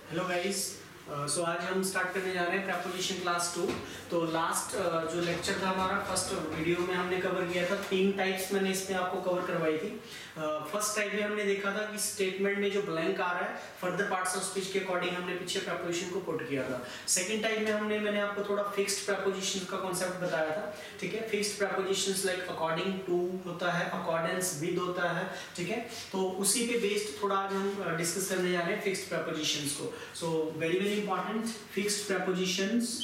Hello guys. सो आज हम start करने जा रहे हैं प्रेपोजिशन क्लास 2। तो लास्ट जो लेक्चर था हमारा फर्स्ट वीडियो में हमने कवर किया था, 3 टाइप्स मैंने इसमें आपको कवर करवाई थी। फर्स्ट टाइप में हमने देखा था कि स्टेटमेंट में जो ब्लैंक आ रहा है फर्दर पार्ट्स ऑफ स्पीच के अकॉर्डिंग हमने पीछे प्रेपोजिशन को पुट किया था। सेकंड टाइप में मैंने आपको थोड़ा फिक्स्ड प्रेपोजिशन का कॉन्सेप्ट बताया था। ठीक है, fixed prepositions like according to होता है, अकॉर्डेंस विद होता है। ठीक है, तो उसी पे बेस्ड थोड़ा आज हम डिस्कस करने जा रहे हैं फिक्स्ड प्रेपोजिशंस को। So very important, fixed prepositions.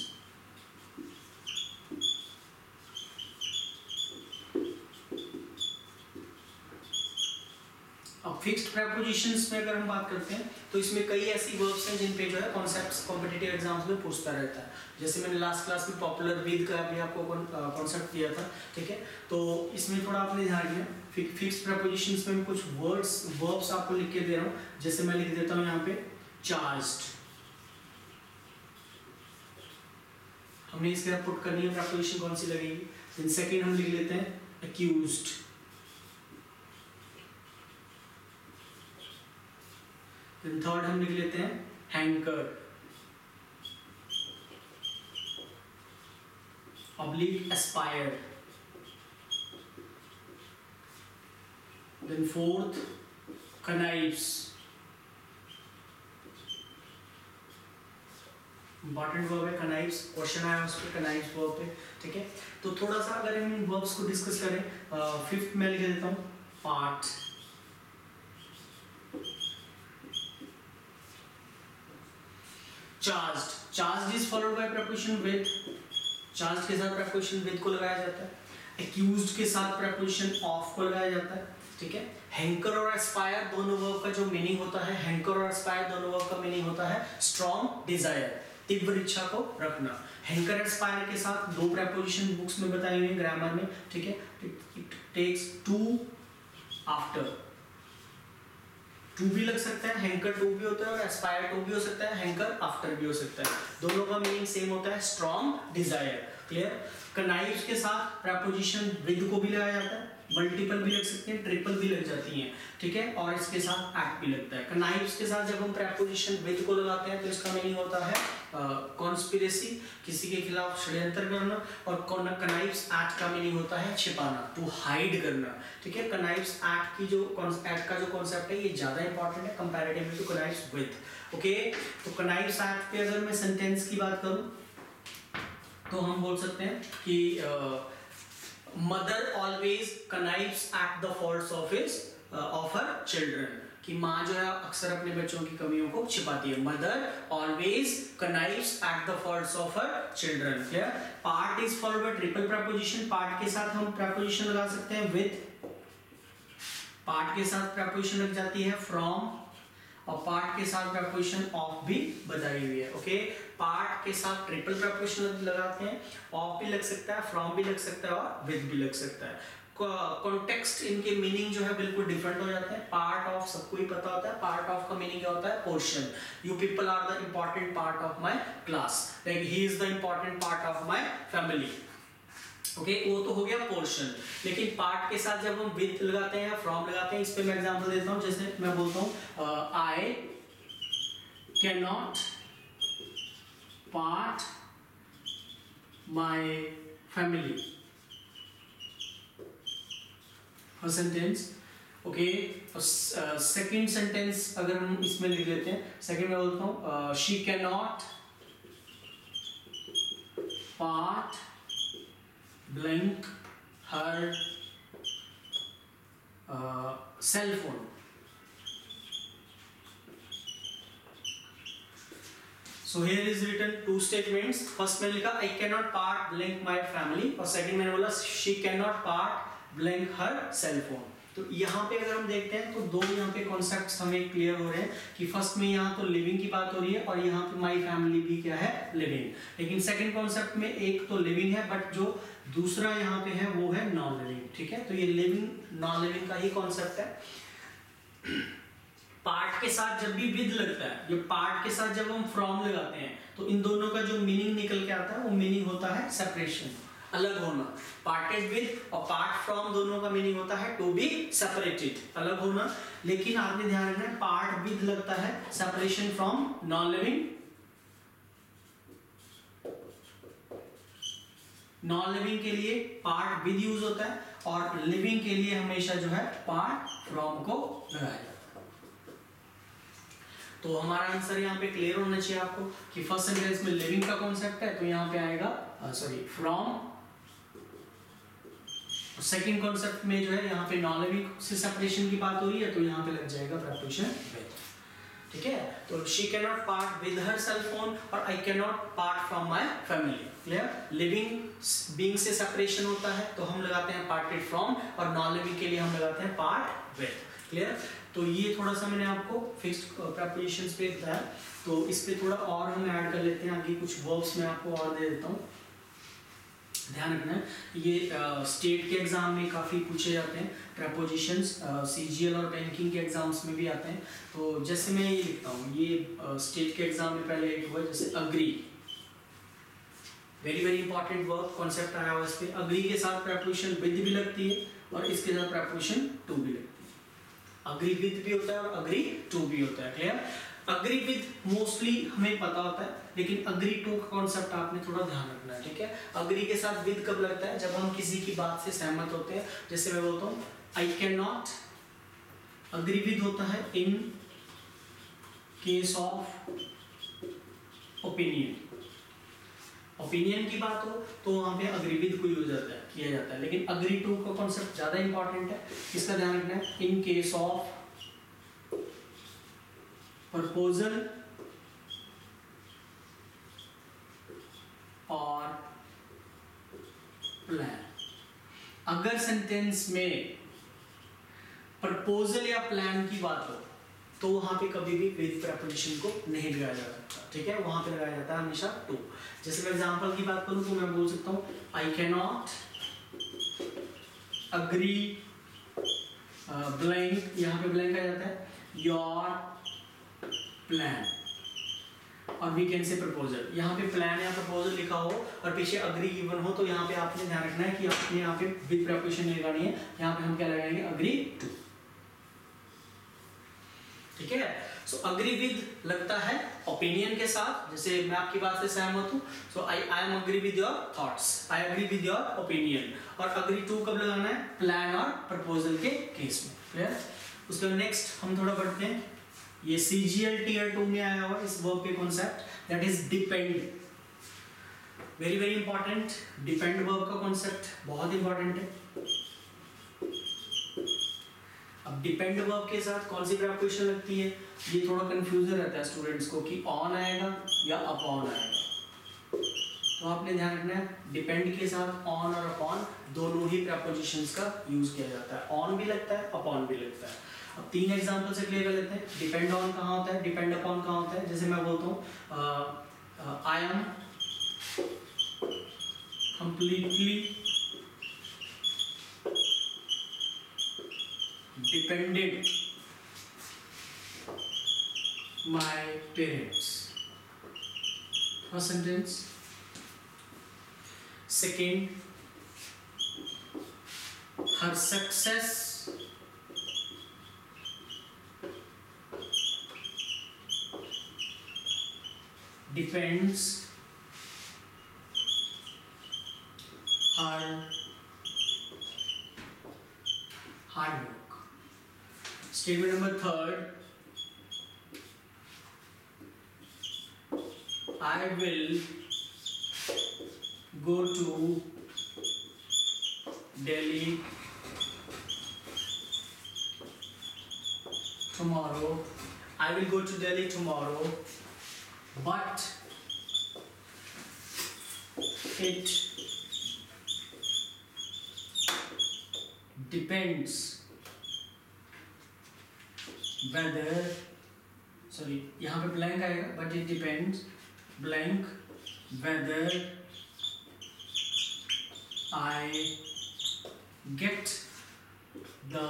अब फिक्स्ड प्रेपोजिशंस में अगर हम बात करते हैं तो इसमें कई ऐसी वर्ब्स हैं जिन पे जो है कॉन्सेप्ट्स कॉम्पिटिटिव एग्जाम्स में पूछता रहता है। जैसे मैंने लास्ट क्लास में पॉपुलर विद का भी आपको कॉन्सेप्ट दिया था। ठीक है, तो इसमें थोड़ा आपने ध्यान दिया। फिक्स्ड प्रेपोजिशंस में मैं कुछ वर्ब्स आपको लिख के दे रहा हूँ। जैसे मैं लिख देता हूँ यहाँ पे चार्ज्ड, हमने इसके साथ पुट करनी है प्रेपोजिशन कौन सी लगेगी। देन सेकंड हम लिख लेते हैं अक्यूज्ड, देन थर्ड हम लिख लेते हैं hanker, oblique aspire, then fourth connives, important verb है कनाइव्स, क्वेश्चन आया उस पे कनाइव्स वर्ब पे। ठीक है, तो थोड़ा सा अगर हम इन वर्ब्स को डिस्कस करें, फिफ्थ में लिख देता हूँ part. Charged is followed by preposition with, charged के साथ प्रेपोजिशन विद को लगाया जाता है। एक्यूज्ड के साथ प्रेपोजिशन ऑफ को लगाया जाता है। ठीक है, हैंकर और एस्पायर दोनों वर्ब का जो मीनिंग होता है, हैंकर और एस्पायर दोनों वर्ब का मीनिंग होता है स्ट्रॉन्ग डिजायर, तीव्र इच्छा को रखना। हैंकर एस्पायर के साथ दो प्रेपोजिशन बुक्स में बताई हुई है ग्रामर में। ठीक है, it takes to after, to भी लग सकता है, हैंकर टू भी होता है और एस्पायर टू भी हो सकता है, हैंकर आफ्टर भी हो सकता है। दोनों का मीनिंग सेम होता है स्ट्रॉन्ग डिजायर। क्लियर। कनाइव्स के साथ प्रेपोजिशन विद को भी लगाया जाता है, मल्टीपल भी लग सकते हैं, ट्रिपल भी लग जाती हैं। ठीक है, और इसके साथ एक्ट भी लगता है। कनाइव्स के साथ जब हम प्रेपोजिशन विद को लगाते हैं तो इसका मीनिंग होता है कॉन्स्पिरेसी, किसी के खिलाफ षड्यंत्र करना। और कनाइव्स एक्ट का मीनिंग होता है छिपाना, टू हाइड करना। ठीक है, कनाइव्स एक्ट की जो एक्ट का जो कॉन्सेप्ट है ये ज्यादा इंपॉर्टेंट है comparatively to connives with. Okay, तो कनाइव्स एक्ट पे अगर मैं सेंटेंस की बात करूं तो हम बोल सकते हैं कि mother always connives at the faults of her children, कि माँ जो है अक्सर अपने बच्चों की कमियों को छिपाती है। Mother always connives at the faults of her children. Clear. Part is followed by triple preposition, part के साथ हम प्रेपोजिशन लगा सकते हैं विद, पार्ट के साथ प्रेपोजिशन लग जाती है फ्रॉम, और पार्ट के साथ प्रेपोजिशन ऑफ भी बताई हुई है। ओके, पार्ट के साथ ट्रिपल प्रेपोजिशन लगाते हैं, ऑफ भी लग सकता है, फ्रॉम भी लग सकता है और विद भी लग सकता है। कॉन्टेक्स्ट इनके मीनिंग जो है बिल्कुल डिफरेंट हो जाते हैं। पार्ट ऑफ सबको ही पता होता है, पार्ट ऑफ का मीनिंग क्या होता है portion. You people are the important part of my class, like he is the important part of my family. Okay, वो तो हो गया पोर्शन। लेकिन पार्ट के साथ जब हम विद लगाते हैं या फ्रॉम लगाते हैं, इस पे मैं एग्जांपल देता हूं। जैसे मैं बोलता हूं I can not part my family, first sentence. Okay, second sentence अगर हम इसमें लिख लेते हैं, सेकंड में बोलता हूं she can not part blank her cell phone। So here is written two statements। first मैंने लिखा I cannot part blank my family, और second मैंने बोला she cannot part blank her cell phone। तो यहाँ पे अगर हम देखते हैं तो दो यहाँ पे कॉन्सेप्ट्स हमें क्लियर हो रहे हैं कि फर्स्ट में यहाँ तो लिविंग की बात हो रही है और यहाँ पे माई फैमिली भी क्या है लिविंग। लेकिन सेकंड कॉन्सेप्ट में एक तो लिविंग है बट जो दूसरा यहाँ पे है वो है नॉन लिविंग। ठीक है, तो ये लिविंग नॉन लिविंग का ही कॉन्सेप्ट है। पार्ट के साथ जब भी विद लगता है, ये पार्ट के साथ जब हम फ्रॉम लगाते हैं तो इन दोनों का जो मीनिंग निकल के आता है वो मीनिंग होता है सेपरेशन। अलग होना, पार्टेड विद और पार्ट फ्रॉम दोनों का मीनिंग होता है टू बी सेपरेटेड, अलग होना। लेकिन आपने ध्यान रखना है पार्ट विद लगता है separation from non living, non living के लिए पार्ट विद यूज होता है और लिविंग के लिए हमेशा जो है पार्ट फ्रॉम को लगाया जाता है। तो हमारा आंसर यहाँ पे क्लियर होना चाहिए आपको कि फर्स्ट सेंटेंस में लिविंग का कॉन्सेप्ट है तो यहाँ पे आएगा सॉरी फ्रॉम, सेकंड कॉन्सेप्ट में जो है यहाँ पे नॉन लिविंग से सेपरेशन की बात हो रही है तो यहाँ पे लग जाएगा प्रेपोजिशन विद, ठीक है। तो she can not part with her cell phone और I can not part from my family, clear. Living being से सेपरेशन होता है तो हम लगाते हैं पार्टेड फ्रॉम और नॉन लिविंग के लिए हम लगाते हैं पार्ट विद, क्लियर। तो ये थोड़ा सा मैंने आपको फिक्स्ड प्रेपोजिशंस पे बताया, तो इस पे थोड़ा और हम ऐड कर लेते हैं। आगे कुछ वर्ब्स मैं आपको और दे देता हूँ, ध्यान रखना है। ये स्टेट के एग्जाम में काफ़ी पूछे जाते हैं प्रेपोजिशंस, सीजीएल और बैंकिंग के एग्जाम्स में भी आते हैं। तो जैसे मैं ये लिखता हूँ, ये स्टेट के एग्जाम में पहले एक हुआ जैसे agree, very very important verb concept आया हुआ इस पे। अग्री के साथ प्रेपोजिशन विद भी लगती है और इसके साथ प्रेपोजिशन टू भी लगती है। अग्री विद भी होता है और अग्री टू भी होता है, क्लियर। अग्री विद मोस्टली हमें पता होता है, लेकिन अग्री टू का कॉन्सेप्ट आपने थोड़ा ध्यान रखना है, ठीक है। अग्री के साथ विद कब लगता है, जब हम किसी की बात से सहमत होते हैं। जैसे मैं बोलता हूँ I can not, agree with होता है in case of opinion, opinion की बात हो तो वहां पे अग्री विद को यूज जाता है, किया जाता है। लेकिन अग्री टू का कॉन्सेप्ट ज्यादा इंपॉर्टेंट है, इसका ध्यान रखना है। इन केस ऑफ प्रपोजल और प्लान, अगर सेंटेंस में प्रपोजल या प्लान की बात हो तो वहां पे कभी भी विद प्रेपोजिशन को नहीं लगाया जा सकता, ठीक है। वहां पे लगाया जाता है हमेशा टू। जैसे मैं एग्जांपल की बात करूं तो मैं बोल सकता हूं I can not agree blank, यहाँ पे ब्लैंक आ जाता है, योर प्लान, और वी कैन से प्रपोजल। यहाँ पे प्लान या प्रपोजल लिखा हो और पीछे अग्री गिवन हो तो यहाँ पे आपने ध्यान रखना है कि आपने यहाँ पे विद प्रेपोजिशन नहीं लगानी है, यहाँ पे हम क्या लगाएंगे, अग्री टू, ठीक है। सो अग्री विद लगता है ओपिनियन के साथ, जैसे मैं आपकी बात से सहमत हूं, so I am agree with your thoughts, I agree with your opinion. और अग्री टू कब लगाना है, प्लान और प्रपोजल के केस में, क्लियर। उसके बाद नेक्स्ट हम थोड़ा बढ़ते हैं। ये सीजीएल टीयर 2 में आया हुआ इस वर्ब के concept, that is depend, very very important. Depend verb का कॉन्सेप्ट बहुत इंपॉर्टेंट है। अब डिपेंड वर्ब के साथ कौन सी प्रेपोजिशन लगती है, ये थोड़ा कंफ्यूजन रहता है स्टूडेंट्स को कि ऑन आएगा या अपॉन आएगा। तो आपने ध्यान रखना है डिपेंड के साथ ऑन और अपॉन दोनों ही प्रेपोजिशंस का यूज किया जाता है, ऑन भी लगता है अपॉन भी लगता है। अब तीन एग्जांपल से क्लियर कर लेते हैं। डिपेंड ऑन कहाँ होता है, डिपेंड अपॉन कहाँ होता है। जैसे मैं बोलता हूँ I am completely dependent my parents, first sentence. Second, her success depends her hard work. Statement number third, I will go to Delhi tomorrow. I will go to Delhi tomorrow, but it depends whether, sorry, यहाँ पे blank आएगा, but it depends blank whether I get the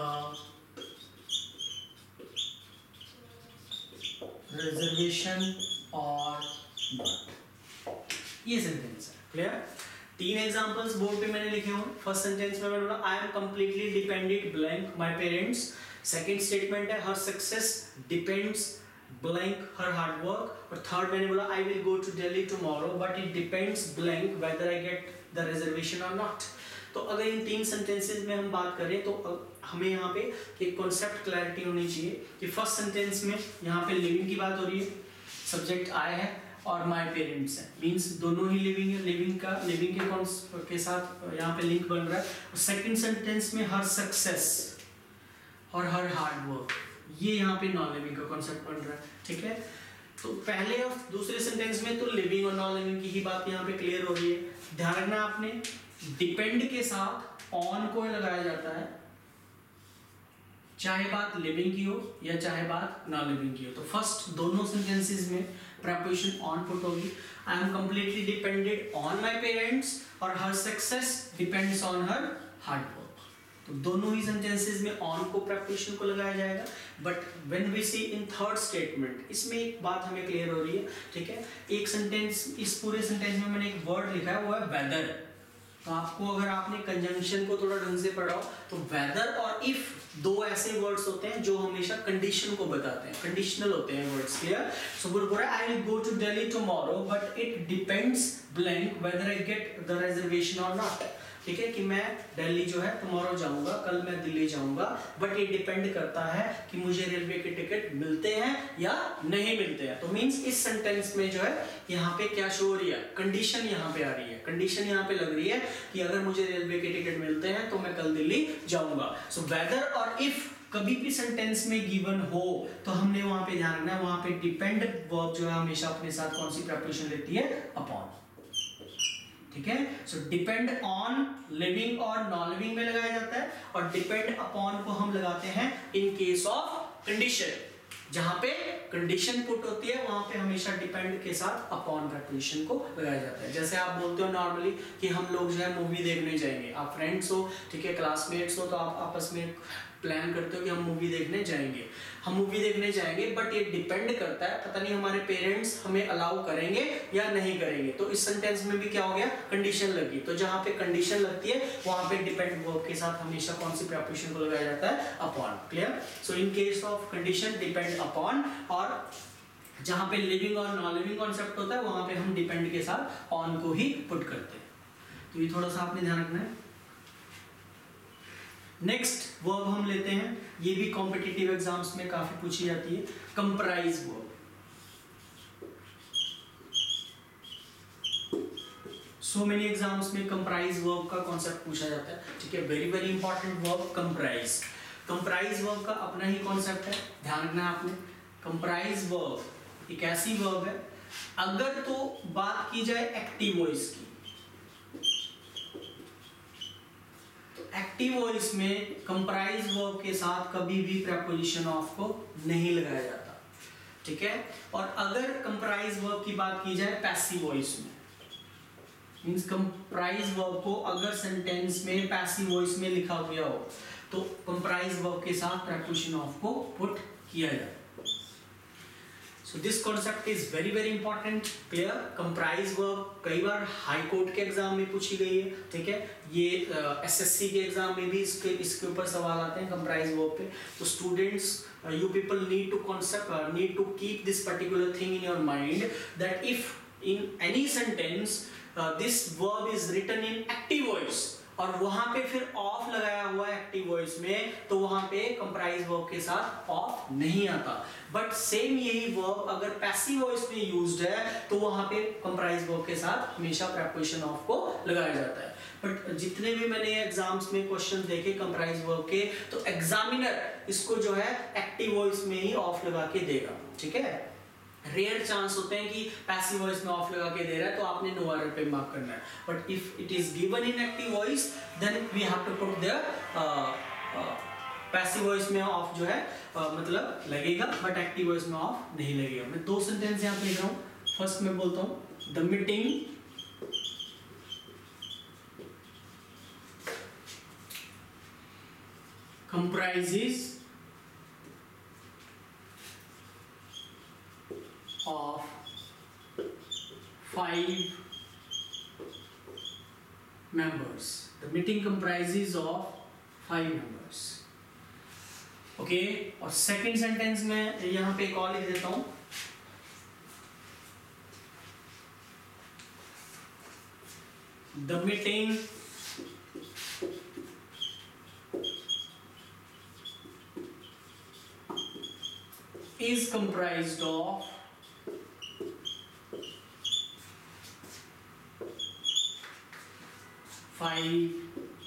reservation or not. ये sentence है, clear. तीन examples board पे मैंने लिखे हुए। फर्स्ट सेंटेंस में मैंने बोला I am completely dependent blank my parents. Second statement है her success depends blank her hard work. और थर्ड मैंने बोला I will go to Delhi tomorrow but it depends blank whether I get the reservation और not. तो अगर इन तीन sentences में हम बात करें तो हमें यहाँ पे एक कॉन्सेप्ट क्लैरिटी होनी चाहिए कि फर्स्ट सेंटेंस में यहाँ पे लिविंग की बात हो रही है, सब्जेक्ट आई है और माय पेरेंट्स है, मींस दोनों ही लिविंग है। लिविंग के साथ यहाँ पे लिंक बन रहा है। और सेकंड सेंटेंस में हर सक्सेस और हर हार्ड वर्क, ये यहाँ पे नॉन लिविंग का कॉन्सेप्ट बन रहा है। ठीक है, तो पहले और दूसरे सेंटेंस में तो लिविंग और नॉन लिविंग की ही बात यहाँ पे क्लियर हो रही है। ध्यान रखना आपने, डिपेंड के साथ ऑन को लगाया जाता है, चाहे बात लिविंग की हो या चाहे बात नॉन लिविंग की हो। तो फर्स्ट दोनों सेंटेंसेस में preposition ऑन पुट होगी। I am completely dependent on my parents और her success depends on her hard work. तो दोनों ही सेंटेंसेस में ऑन को preposition को लगाया जाएगा। But when we see in third statement, इसमें एक बात हमें क्लियर हो रही है। ठीक है, एक सेंटेंस, इस पूरे सेंटेंस में मैंने एक वर्ड लिखा है वो है वेदर। तो आपको अगर आपने कंजंक्शन को थोड़ा ढंग से पढ़ा हो तो वेदर और इफ दो ऐसे वर्ड्स होते हैं जो हमेशा कंडीशन को बताते हैं, कंडीशनल होते हैं वर्ड्स। क्लियर? सो बोल रहा है I will go to Delhi tomorrow but it depends blank whether I get the reservation और नॉट। ठीक है, कि मैं दिल्ली जो है टुमारो जाऊंगा, कल मैं दिल्ली जाऊंगा, बट ये डिपेंड करता है कि मुझे रेलवे के टिकट मिलते हैं या नहीं मिलते हैं। तो मींस इस सेंटेंस में जो है यहाँ पे क्या शो हो रही है, कंडीशन यहाँ पे आ रही है। कंडीशन यहाँ पे लग रही है कि अगर मुझे रेलवे के टिकट मिलते हैं तो मैं कल दिल्ली जाऊंगा। सो वेदर और इफ कभी भी सेंटेंस में गिवन हो तो हमने वहां पे ध्यान रखना है, वहां पे डिपेंड वर्ब जो है हमेशा अपने साथ कौन सी प्रीपोजिशन लेती है, अपॉन। ठीक है, सो डिपेंड ऑन लिविंग और नॉन लिविंग में लगाया जाता है और डिपेंड अपॉन को हम लगाते हैं इन केस ऑफ कंडीशन। जहां पे कंडीशन पुट होती है वहां पे हमेशा डिपेंड के साथ अपॉन प्रीपोजिशन को लगाया जाता है। जैसे आप बोलते हो नॉर्मली कि हम लोग जो है मूवी देखने जाएंगे, आप फ्रेंड्स हो, ठीक है, क्लासमेट्स हो, तो आप आपस में प्लान करते हो कि हम मूवी देखने जाएंगे। हम मूवी देखने जाएंगे बट ये डिपेंड करता है, पता नहीं हमारे पेरेंट्स हमें अलाउ करेंगे या नहीं करेंगे। तो इस सेंटेंस में भी क्या हो गया, कंडीशन लगी। तो जहां पे कंडीशन लगती है वहां पे डिपेंड वर्ब के साथ हमेशा कौन सी प्रीपोजिशन को लगाया जाता है, upon. Clear? So in case of condition depend upon, और जहां पे लिविंग और नॉन लिविंग कॉन्सेप्ट होता है वहां पे हम डिपेंड के साथ ऑन को ही पुट करते हैं। तो ये थोड़ा सा आपने ध्यान रखना है। नेक्स्ट वर्ब हम लेते हैं, ये भी कॉम्पिटिटिव एग्जाम्स में काफी पूछी जाती है, comprise verb. So many exams में कंप्राइज वर्ब का कॉन्सेप्ट पूछा जाता है। ठीक है, very very important verb comprise. Comprise verb का अपना ही कॉन्सेप्ट है, ध्यान रखना है आपने। कंप्राइज वर्ब एक ऐसी वर्ब है, अगर तो बात की जाए एक्टिव वॉइस की, एक्टिव वॉइस में कंप्राइज वर्ब के साथ कभी भी प्रीपोजिशन ऑफ को नहीं लगाया जाता। ठीक है, और अगर कंप्राइज वर्ब की बात की जाए पैसिव वॉइस में, मींस कंप्राइज वर्ब को अगर सेंटेंस में पैसिव वॉइस में लिखा गया हो तो कंप्राइज वर्ब के साथ प्रीपोजिशन ऑफ को पुट किया जाए। So this concept is very very important. Clear? Comprise verb कई बार हाई कोर्ट के एग्जाम में पूछी गई है। ठीक है, ये एसएससी के एग्जाम में भी इसके ऊपर सवाल आते हैं कंप्राइज वर्ब पे। तो students, you people need to keep this particular thing in your mind that if in any sentence this verb is written in active voice और वहां पे फिर ऑफ लगाया हुआ है एक्टिव वॉइस में, तो वहां पे कंप्राइज वर्ब के साथ ऑफ नहीं आता। बट सेम यही वर्ब अगर पैसिव वॉइस में यूज्ड है तो वहां पे कंप्राइज वर्ब के साथ हमेशा प्रीपोजिशन ऑफ को लगाया जाता है। बट जितने भी मैंने एग्जाम्स में क्वेश्चन देखे कंप्राइज वर्ब के, तो एग्जामिनर इसको जो है एक्टिव वॉइस में ही ऑफ लगा के देगा। ठीक है, रेयर चांस होते हैं कि पैसिव वॉइस में ऑफ लगा के दे रहा है तो आपने नो एरर पे मार्क करना है। But if it is given in active voice then we have to put there passive voice में ऑफ जो है मतलब लगेगा, बट एक्टिव वॉइस में ऑफ नहीं लगेगा। मैं दो सेंटेंस यहाँ पे लिख रहा हूँ। फर्स्ट मैं बोलता हूँ the meeting comprises of 5 members. The meeting comprises of 5 members. Okay और सेकंड सेंटेंस में यहाँ पे एक और लिख देता हूँ, the meeting is comprised of 5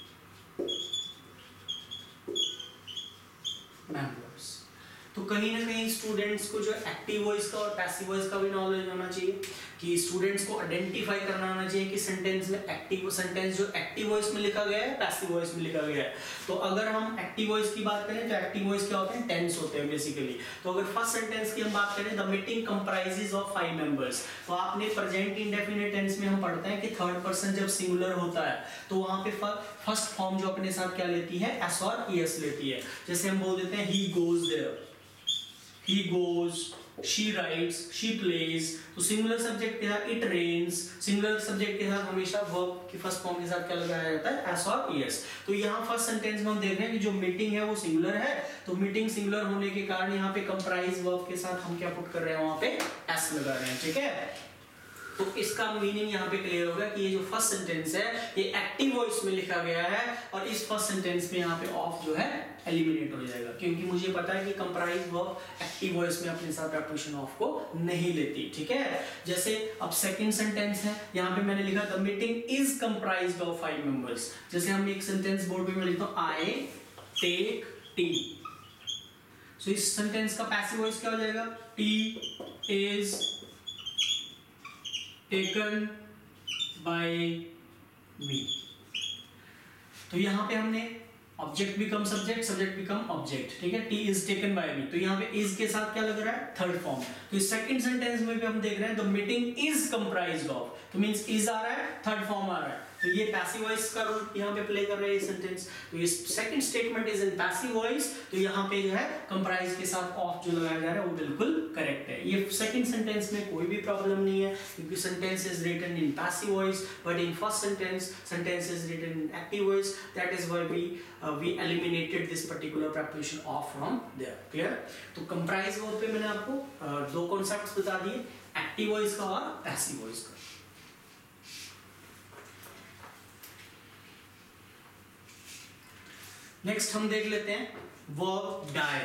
members. तो कहीं ना कहीं स्टूडेंट्स को जो एक्टिव वॉइस का और पैसिव वॉइस का भी नॉलेज होना चाहिए, कि स्टूडेंट्स को आइडेंटिफाई करना आना चाहिए कि सेंटेंस में एक्टिव सेंटेंस जो एक्टिव वॉइस में लिखा गया है पैसिव वॉइस में लिखा गया है। तो अगर हम एक्टिव वॉइस की बात करें तो एक्टिव वॉइस क्या होते हैं, टेंस होते हैं बेसिकली। तो अगर फर्स्ट सेंटेंस की हम बात करें, the meeting comprises of 5 members, तो आपने प्रेजेंट इंडेफिनिट टेंस में हम पढ़ते हैं कि थर्ड पर्सन जब सिंगुलर होता है तो वहां पे फर्स्ट फॉर्म जो अपने साथ क्या लेती है, एस और ईएस लेती है। जैसे हम बोल देते हैं he goes there, he goes, she writes, she plays। तो सिंगुलर सब्जेक्ट के साथ इट रेन्स, सिंगुलर सब्जेक्ट के साथ हमेशा वर्ब की फर्स्ट फॉर्म के साथ क्या लगाया जाता है, एस और ईएस। तो यहाँ फर्स्ट सेंटेंस में हम देख रहे हैं कि जो मीटिंग है वो सिंगुलर है, तो मीटिंग सिंगुलर होने के कारण यहाँ पे कंप्राइज वर्ब के साथ हम क्या पुट कर रहे हैं, वहां पे एस लगा रहे हैं, ठीक है। तो इसका मीनिंग यहाँ पे क्लियर होगा कि ये जो फर्स्ट सेंटेंस है ये एक्टिव वॉइस में लिखा गया है, और इस फर्स्ट सेंटेंस में यहाँ पे ऑफ जो है एलिमिनेट हो जाएगा, क्योंकि मुझे पता है कि कंप्राइज वर्ब एक्टिव वॉइस में अपने साथ प्रीपोजिशन ऑफ को नहीं लेती, ठीक है। जैसे अब सेकंड सेंटेंस है, यहाँ पे मैंने लिखा the meeting is comprised of 5 members. जैसे हम एक सेंटेंस बोर्ड पे मैं लिखता हूँ आई टेक टी, सो इस सेंटेंस का पैसिव वॉइस क्या हो जाएगा, tea is taken by me. तो यहाँ पे हमने object become subject, subject become object, ठीक है। Tea is taken by me, तो यहाँ पे इज के साथ क्या लग रहा है, थर्ड फॉर्म। तो इस सेकंड सेंटेंस में भी हम देख रहे हैं the meeting is comprised of, तो मींस इज आ रहा है, थर्ड फॉर्म आ रहा है, तो ये पैसिव वॉइस का रोल यहाँ पे प्ले कर रहा है ये सेंटेंस। तो ये second statement is in passive voice, तो यहाँ पे जो है कंप्राइज के साथ ऑफ जो लगाया जा रहा है वो बिल्कुल करेक्ट है। ये सेकंड सेंटेंस में कोई भी प्रॉब्लम नहीं है, क्योंकि sentence is written in passive voice, but in first sentence is written in active voice, that is why we eliminated this particular preposition of from there, clear। तो comprise verb पे मैंने आपको दो कॉन्सेप्ट्स बता दिए, एक्टिव वॉइस का और passive voice का। नेक्स्ट हम देख लेते हैं verb die,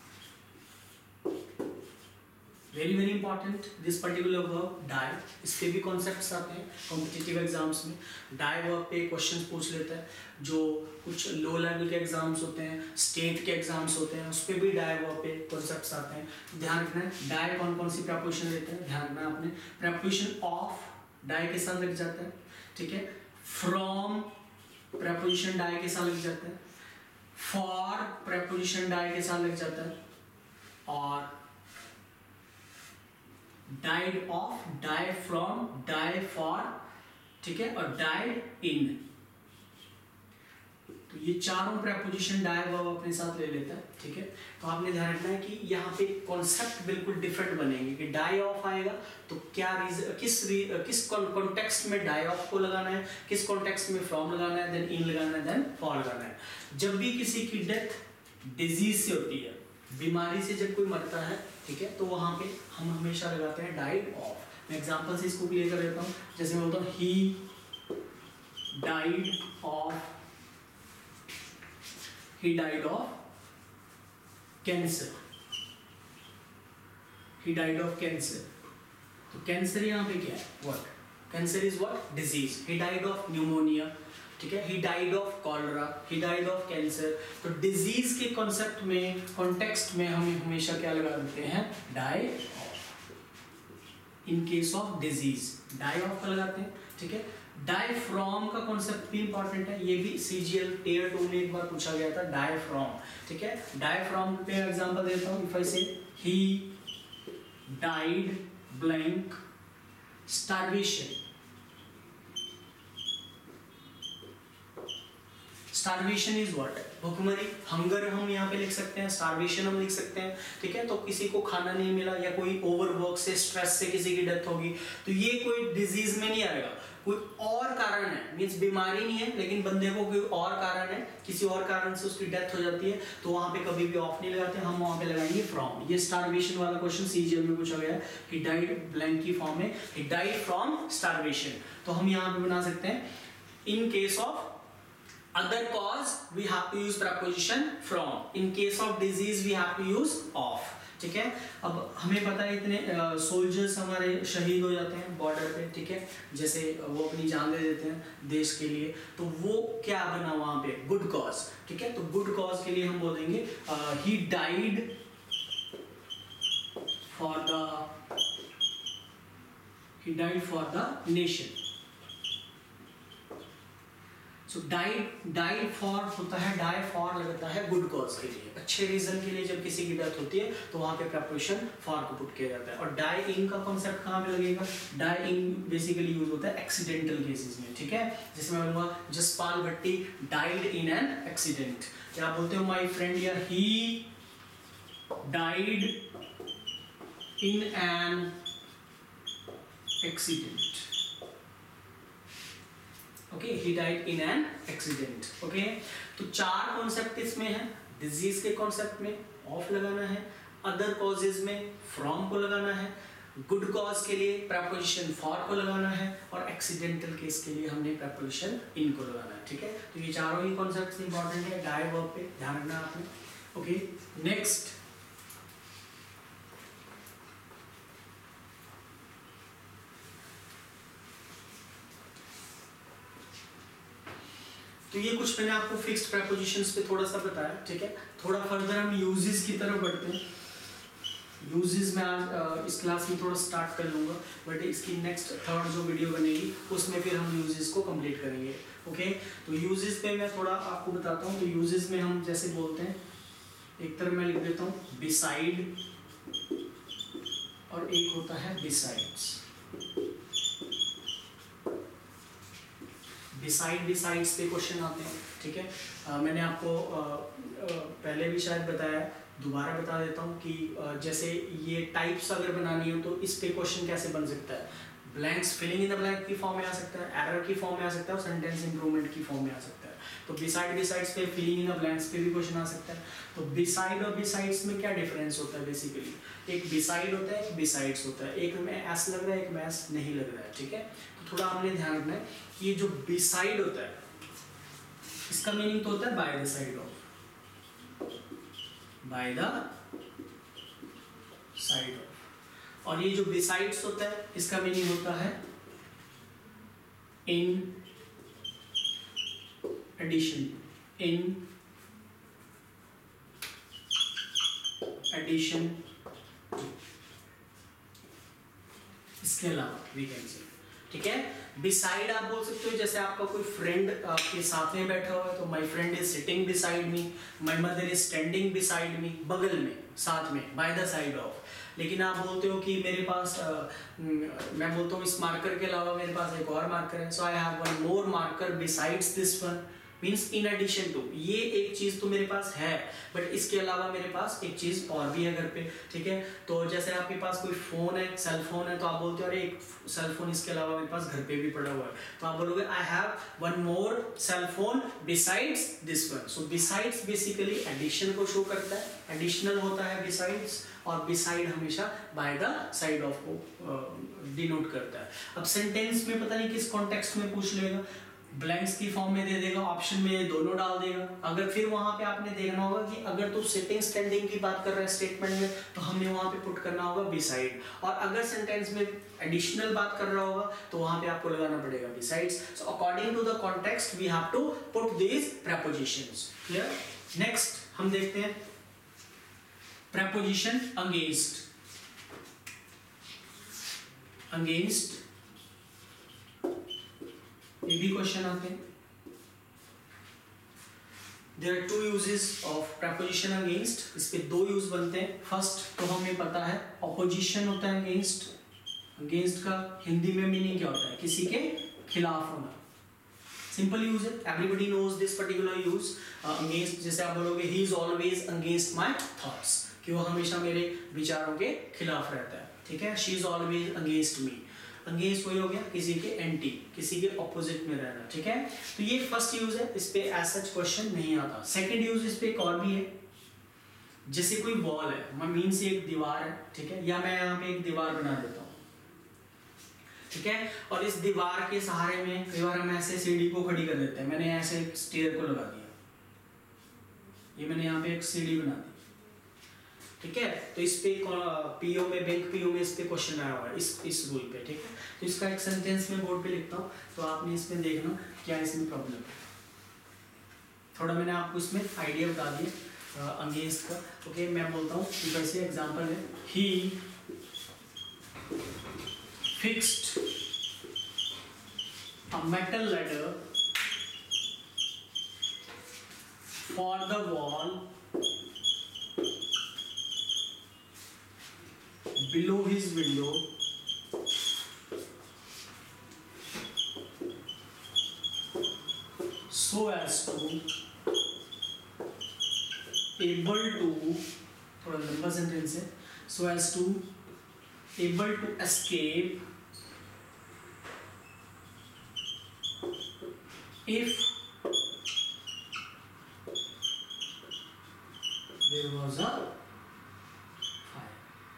very important this particular verb die. इसके भी कॉन्सेप्ट्स आते हैं कॉम्पिटिटिव एग्जाम्स में। डाई वर्ब पे क्वेश्चंस पूछ लेता है, जो कुछ लो लेवल के एग्जाम्स होते हैं, स्टेट के एग्जाम्स होते हैं, उस पे भी डाई वर्ब पे कॉन्सेप्ट्स आते हैं। ध्यान रखना है डाई कौन कौन सी प्रीपोजिशन लेते हैं, ध्यान रखना आपने। प्रीपोजिशन ऑफ डाई के साथ लग जाता है, ठीक है। फ्रॉम प्रीपोजिशन डाई के साथ लग जाता है, फॉर प्रीपोजिशन डाई के साथ लग जाता है, और died of, die from, die for, ठीक है, और डाइड इन। तो ये चारों प्रीपोजिशन डाई वर्ब अपने साथ ले लेता है, ठीक है। तो आपने ध्यान रखना है कि यहाँ पे कॉन्सेप्ट बिल्कुल डिफरेंट बनेंगे कि डाई ऑफ आएगा तो क्या किस कॉन्टेक्स्ट में डाई ऑफ को लगाना है, किस कॉन्टेक्स्ट में फ्रॉम लगाना है, देन इन लगाना है, देन फॉर लगाना है। जब भी किसी की डेथ डिजीज से होती है, बीमारी से जब कोई मरता है, ठीक है, तो वहां पे हम हमेशा लगाते हैं डाइड ऑफ। मैं एग्जांपल से इसको क्लियर कर देता हूँ। जैसे मैं बोलता हूँ he died of cancer, he died of cancer. तो कैंसर यहाँ पे क्या है, what, cancer is what, disease. He died of pneumonia, ठीक है, he died of cholera, he died of cancer. तो डिजीज के कॉन्सेप्ट में, कॉन्टेक्स्ट में हम हमेशा क्या लगा देते हैं, die of. In case of disease die of का लगाते हैं, ठीक है। डाई फ्रॉम का कॉन्सेप्ट भी इंपॉर्टेंट है, ये भी सीजीएल टियर 2 में एक बार पूछा गया था, डाई फ्रॉम, ठीक है। डाई फ्रॉम पे एग्जांपल देता हूं, if I say he died blank starvation. Starvation is what, भूखमरी, हंगर हम यहाँ पे लिख सकते हैं, स्टार्वेशन हम लिख सकते हैं, ठीक है। तो किसी को खाना नहीं मिला या कोई ओवरवर्क से, स्ट्रेस से किसी की डेथ होगी, तो ये कोई डिजीज में नहीं आएगा। कोई और कारण है, मींस बीमारी नहीं है लेकिन बंदे को कोई और कारण है, किसी और कारण से उसकी डेथ हो जाती है, तो वहां पे कभी भी ऑफ नहीं लगाते, हम वहां पे लगाएंगे फ्रॉम। ये स्टारवेशन वाला क्वेश्चन सीजीएल में पूछा गया है, ही डाइड ब्लैंक की फॉर्म में, ही डाइड फ्रॉम स्टारवेशन, तो हम यहाँ पे बना सकते हैं in case of other cause we have to use preposition from, in case of disease we have to use of, ठीक है। अब हमें पता है इतने सोल्जर्स हमारे शहीद हो जाते हैं बॉर्डर पे, ठीक है, जैसे वो अपनी जान दे देते हैं देश के लिए, तो वो क्या बना वहां पे, गुड कॉज, ठीक है। तो गुड कॉज के लिए हम बोलेंगे he died for the nation. So died for होता है, डाई फॉर लगता है गुड कॉज के लिए, अच्छे रीजन के लिए जब किसी की डेथ होती है तो वहां पे प्रेपोजिशन फॉर को पुट किया जाता है। और डाई इन का कॉन्सेप्ट कहां पे लगेगा, डाई इन बेसिकली यूज होता है एक्सीडेंटल केसेस में, ठीक है। जिसमें मैं बोलूंगा Jaspal Bhatti died in an accident, क्या बोलते हो माय फ्रेंड, या he died in an accident, okay, he died in an accident, okay. तो चार कॉन्सेप्ट इसमें है, डिजीज के कॉन्सेप्ट में ऑफ लगाना है, अदर कॉजेज में फ्रॉम को लगाना है, गुड कॉज के लिए प्रेपोजिशन फॉर को लगाना है, और एक्सीडेंटल केस के लिए हमने प्रेपोजिशन इन को लगाना है, ठीक है। तो ये चारों ही कॉन्सेप्ट इंपॉर्टेंट है डाई वर्ब पे ध्यान रखना आपने, ओके। नेक्स्ट तो ये कुछ मैंने आपको फिक्स्ड प्रेपोजिशंस पे थोड़ा सा बताया, ठीक है। थोड़ा फर्दर हम यूजेस की तरफ बढ़ते हैं। यूजेस में आज इस क्लास में थोड़ा स्टार्ट कर लूँगा, बट इसकी नेक्स्ट थर्ड जो वीडियो बनेगी उसमें फिर हम यूजेस को कंप्लीट करेंगे, ओके। तो यूजेस पे मैं थोड़ा आपको बताता हूँ। तो यूजेस में हम जैसे बोलते हैं, एक तरफ मैं लिख देता हूँ बिसाइड, और एक होता है बिसाइड्स। बिसाइड्स पे क्वेश्चन आते हैं, ठीक है। मैंने आपको पहले भी शायद बताया, दोबारा बता देता हूँ कि जैसे ये टाइप्स अगर बनानी हो तो इस पे क्वेश्चन कैसे बन सकता है, blanks filling in the blank की फॉर्म में आ सकता है, एरर की फॉर्म में आ सकता है, और सेंटेंस इंप्रूवमेंट की फॉर्म में आ सकता है। तो बिसाइड्स पे फिलिंग इन द ब्लैंक्स पे भी क्वेश्चन आ सकता है। तो बिसाइड और बिसाइड्स में क्या डिफरेंस होता है, बेसिकली एक बिसाइड होता है, एक बिसाइड्स होता है, एक में एस लग रहा है, एक में एस नहीं लग रहा है, ठीक है। तो थोड़ा हमने ध्यान रखना है कि ये जो बिसाइड होता है इसका मीनिंग तो होता है by the side of, by the side of, और ये जो बिसाइड्स होता है इसका मीनिंग होता है इन एडिशन, इन एडिशन, इसके अलावा वी कैन से, ठीक है। बिसाइड आप बोल सकते हो, जैसे आपका कोई फ्रेंड आपके साथ में बैठा हुआ है तो my friend is sitting beside me, my mother is standing beside me, बगल में, साथ में, बाय द साइड ऑफ। लेकिन आप बोलते हो कि मेरे पास मैं बोलता हूँ इस मार्कर के अलावा मेरे पास एक और मार्कर है, so I have one more marker besides this one, means in addition to, ये एक चीज तो मेरे पास है बट इसके अलावा मेरे पास एक चीज और भी है घर पे, ठीक है। तो जैसे आपके पास कोई फोन है, सेल फोन है, तो आप बोलते हो अरे एक सेल फोन इसके अलावा मेरे पास घर पे भी पड़ा हुआ है, तो आप बोलोगे I have one more cell phone besides this one. So besides basically addition को शो करता है, एडिशनल होता है बिसाइड्स, और बिसाइड हमेशा बाय द साइड ऑफ को डिनोट करता है। अब सेंटेंस में पता नहीं किस कॉन्टेक्स्ट में पूछ लेगा, ब्लैंक्स की फॉर्म में दे देगा, ऑप्शन में ये दोनों डाल देगा। अगर फिर वहां पे आपने देखना होगा कि अगर तो सिटिंग स्टैंडिंग की बात कर रहा है स्टेटमेंट में, तो हमने वहां पे पुट करना होगा बिसाइड, और अगर सेंटेंस में एडिशनल बात कर रहा होगा तो वहां पे आपको लगाना पड़ेगा besides. So according to the context we have to put these prepositions, clear. Next हम देखते हैं प्रेपोजिशन अगेंस्ट, अगेंस्ट ये भी क्वेश्चन आते हैं। There are two uses of preposition against, इस पे दो यूज बनते हैं। फर्स्ट तो हमें पता है ऑपोजिशन होता है अगेंस्ट, अगेंस्ट का हिंदी में मीनिंग क्या होता है, किसी के खिलाफ होना, सिंपल यूज है, everybody knows this particular use. Against जैसे आप बोलोगे he is always against my thoughts, कि वो हमेशा मेरे विचारों के खिलाफ रहता है, ठीक है। She is always against me. Against वही हो गया किसी के एंटी, किसी के ऑपोजिट में रहना, ठीक है। तो ये फर्स्ट यूज है, इस पे एज सच क्वेश्चन नहीं आता। सेकंड यूज इस पे एक और भी है, जैसे कोई वॉल है, मीन से एक दीवार है, ठीक है, या मैं यहाँ पे एक दीवार बना देता हूँ, ठीक है, और इस दीवार के सहारे में कई बार हम ऐसे सीढ़ी को खड़ी कर देते हैं। मैंने ऐसे एक स्टेयर को लगा दिया, ये मैंने यहाँ पे एक सीढ़ी बना दी, ठीक है। तो इस पे पीओ में, बैंक पीओ में इस पे क्वेश्चन आया हुआ है इस रूल पे, ठीक है। तो इसका एक सेंटेंस में बोर्ड पे लिखता हूँ, तो आपने इसमें देखना क्या इसमें प्रॉब्लम है। थोड़ा मैंने आपको इसमें आइडिया बता दिया अगेंस्ट का, ओके। मैं बोलता हूँ कि वैसे एग्जाम्पल है, he fixed a metal ladder for the wall below his window so as to able to, थोड़ा लंबा सेंटेंस है, so as to able to escape if there was a fire,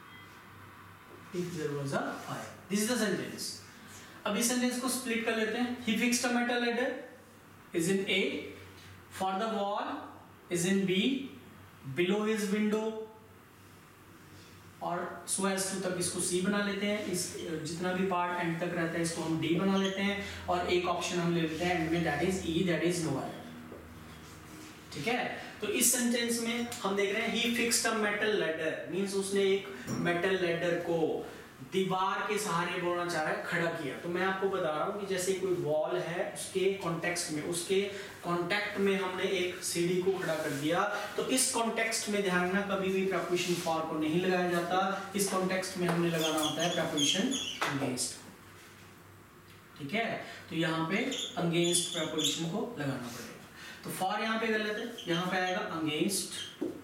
if there was a fire, this is the sentence। अब इस sentence को split कर लेते हैं। he fixed a metal ladder is in A, for the wall is in B, below his window, और so as to तक इसको C बना लेते हैं। इस जितना भी पार्ट एंड तक रहता है इसको हम D बना लेते हैं, और एक ऑप्शन हम ले लेते हैं एंड में, that is E, that is lower, ठीक है। तो इस सेंटेंस में हम देख रहे हैं he fixed a metal ladder, means उसने एक मेटल लैडर को दीवार के सहारे बोलना चाह रहा है, खड़ा किया। तो मैं आपको बता रहा हूँ कि जैसे कोई वॉल है, उसके कॉन्टेक्स्ट में, उसके कॉन्टेक्ट में हमने एक सीढ़ी को खड़ा कर दिया। तो इस कॉन्टेक्स्ट में ध्यान रखना, कभी भी प्रीपोजिशन फॉर को नहीं लगाया जाता, इस कॉन्टेक्स्ट में हमने लगाना होता है प्रीपोजिशन अगेंस्ट, ठीक है। तो यहाँ पे अगेंस्ट प्रीपोजिशन को लगाना पड़ेगा। तो फॉर यहाँ पे कर लेते हैं, यहाँ पे आएगा against,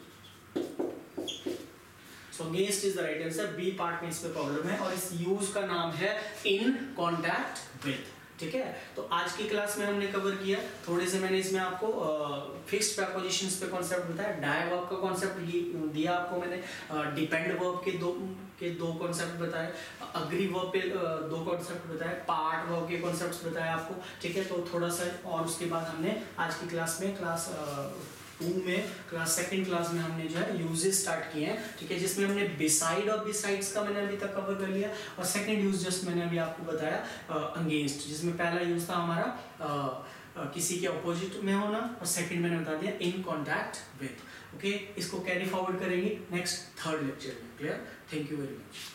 so against is the right answer. B part में इस पे प्रॉब्लम है, और इस यूज का नाम है इन कॉन्टैक्ट विद, ठीक है। तो आज की क्लास में हमने कवर किया, थोड़े से मैंने इसमें आपको फिक्स्ड प्रीपोजिशंस पे कॉन्सेप्ट बताया, डाई वर्ब का कॉन्सेप्ट दिया आपको मैंने, डिपेंड वर्ब के दो कॉन्सेप्ट बताए, अग्री वर्ब पे दो कॉन्सेप्ट बताए, पार्ट वर्ब के कॉन्सेप्ट्स बताए आपको, ठीक है। तो थोड़ा सा, और उसके बाद हमने आज की क्लास में क्लास 2 में, सेकंड क्लास में हमने जो है यूजेस स्टार्ट किए हैं, ठीक है, जिसमें हमने बिसाइड और बिसाइड्स का मैंने अभी तक कवर कर लिया, और सेकंड यूज जस्ट मैंने अभी आपको बताया अगेंस्ट, जिसमें पहला यूज था हमारा किसी के ऑपोजिट में होना, और सेकंड मैंने बता दिया इन कॉन्टैक्ट विद, ओके। इसको कैरी फॉरवर्ड करेंगे नेक्स्ट थर्ड लेक्चर में, clear. Thank you very much.